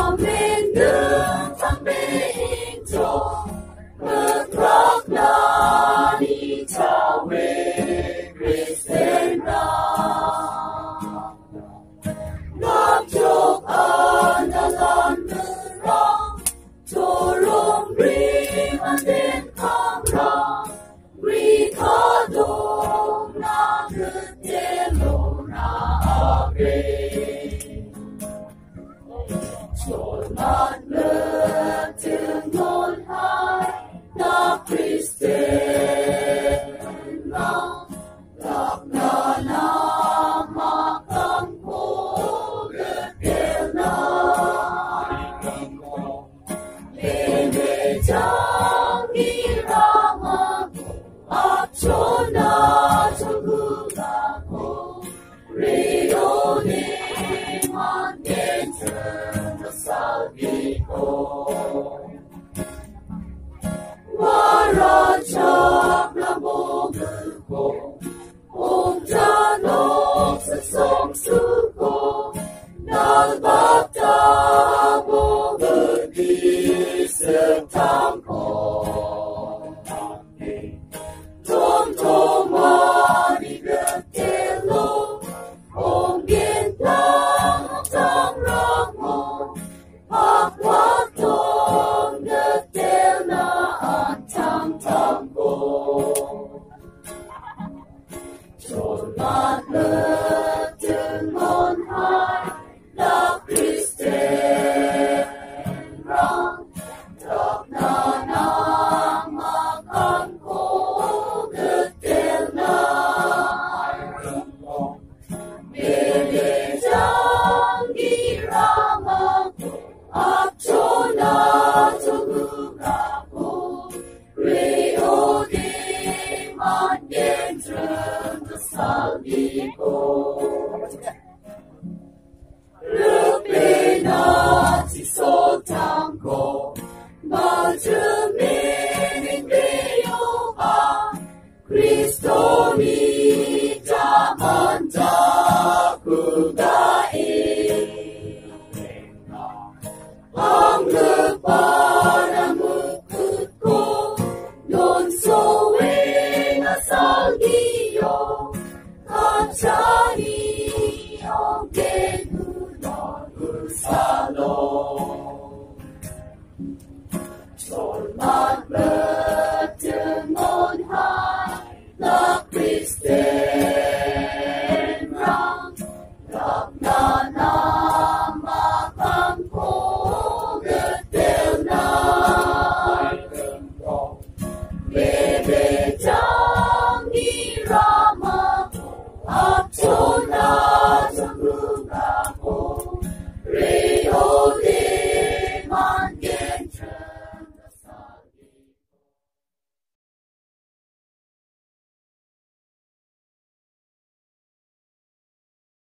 Amen ng pagbihinto, magkrak na ni Tawe Kristen na. Nagtok ang dalan merang, turong riman din kamrang, rikadong nagetelo na agre. Solmat metungon hai na Kristen na, tak na makang ko getel na. Lele jang irama ko, acho na chugula ko, rio ni manden salvi ko. Warajak na bogel ko, om janok sa song suko, nagbata bogel di setang ko. Tom mani getelo, om gentang tang ramo, Akwatong getel na atang-tang ko. Solmat metungon hai na Kristen rang, tak na makang ko getel na. Bele jang irama ko, acho na tugula ko, reo di manden salvi ko. Lupi na si sotang ko, majumining liyo ba, Kristo ni jaman jakugain. Ang nagparamukot ko, non soe na salgiyo, kachari ang genunan usalo. Solmat metungon hai na Kristen